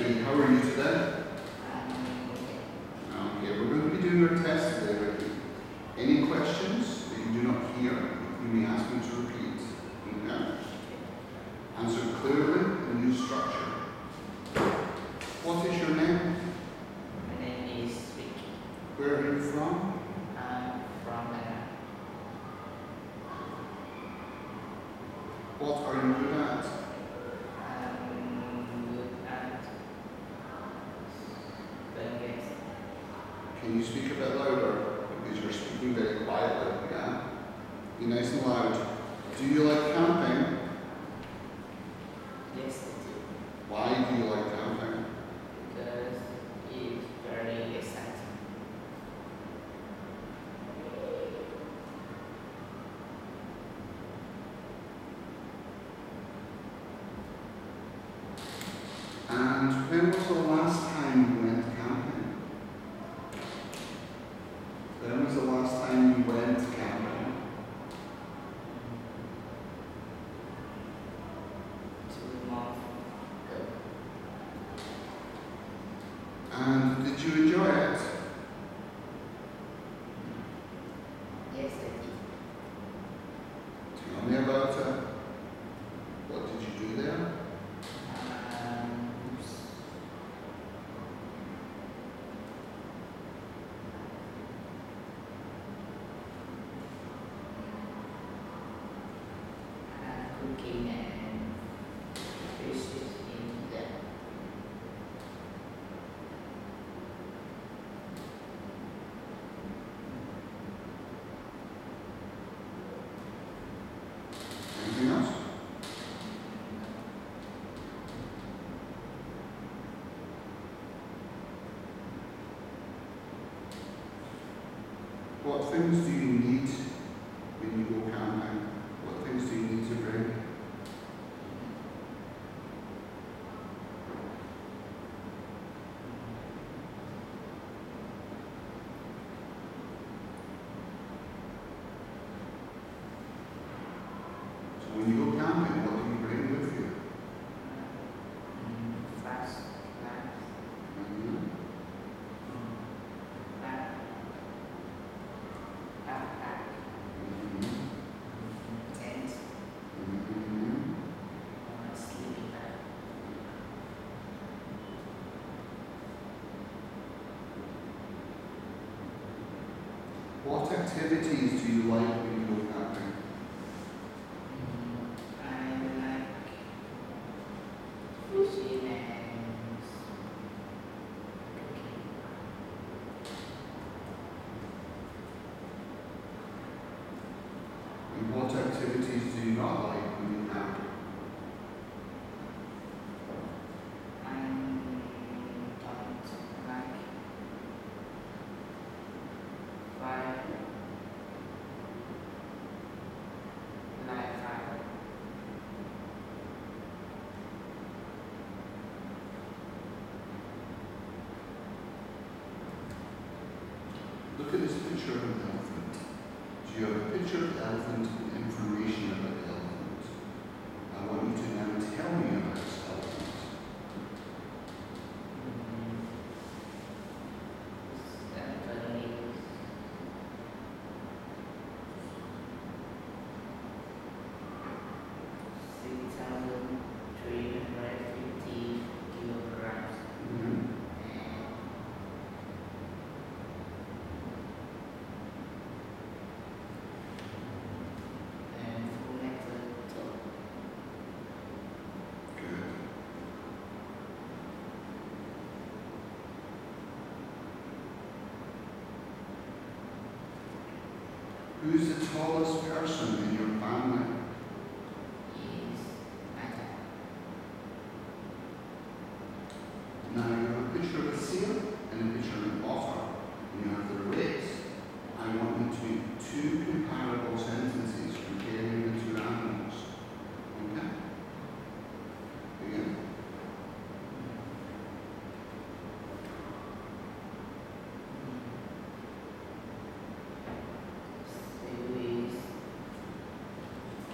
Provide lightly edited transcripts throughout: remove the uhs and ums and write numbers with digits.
Ricky. How are you today? Okay, we're going to be doing our test today, Ricky. Any questions that you do not hear, you may ask me to repeat. Okay? Answer clearly and use structure. What is your name? My name is Ricky. Where are you from? I'm from Ghana. What are you good at? I'm good at Bengali. Can you speak a bit louder? Because you're speaking very quietly. Yeah? Be nice and loud. Do you like camping? Yes, I do. Why do you like camping? Because it's very exciting. And when was the last time you went camping? When was the last time you went camping? 2 months ago. And did you enjoy it? Yes, I did. Tell me about it. What did you do there? Cooking and fish in there. Anything else? What things do you need when you go camping? What things do you need to bring? So when you go camping, what do you bring with you? Fast knife, Mhm. backpack, Mhm. tent, Mhm. sleeping bag. What activities do you like when you go camping? I like fishing and cooking. And what activities do you not like when you camp? I don't like fire, light fire. Look at this picture of an elephant. Do you have a picture of the elephant and information about the elephant? I want you to now tell me about this elephant. Definitely 6,350 kilograms Mhm. and full metal top. Good. Who's the tallest person in your family? Is my dad. Now you have a picture of a seal and a picture of an otter, and you have the race. I want you to make two comparable sentences comparing the two animals. Okay? Begin. Series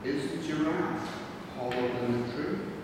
Is the giraffe taller than the tree?